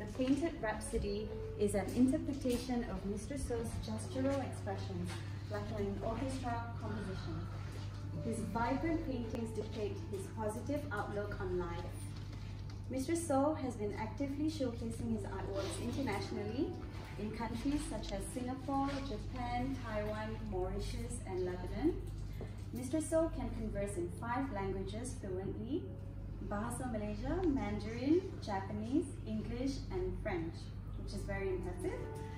the painted Rhapsody is an interpretation of Mr. Soh's gestural expressions, like in an orchestra composition. His vibrant paintings depict his positive outlook on life. Mr. Soh has been actively showcasing his artworks internationally in countries such as Singapore, Japan, Taiwan, Mauritius, and Lebanon. Mr. Soh can converse in 5 languages fluently: Bahasa Malaysia, Mandarin, Japanese, English, and French, which is very impressive.